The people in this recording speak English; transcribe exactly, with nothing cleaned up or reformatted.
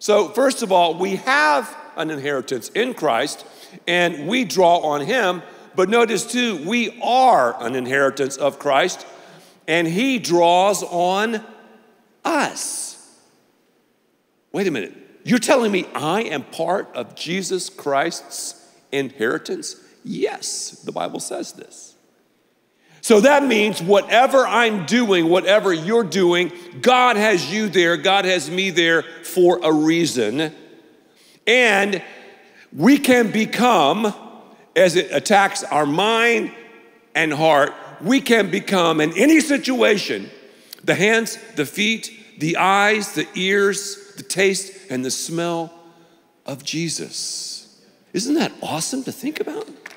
So first of all, we have an inheritance in Christ, and we draw on him. But notice too, we are an inheritance of Christ, and he draws on us. Wait a minute. You're telling me I am part of Jesus Christ's inheritance? Yes, the Bible says this. So that means whatever I'm doing, whatever you're doing, God has you there, God has me there for a reason. And we can become, as it attacks our mind and heart, we can become in any situation, the hands, the feet, the eyes, the ears, the taste, and the smell of Jesus. Isn't that awesome to think about?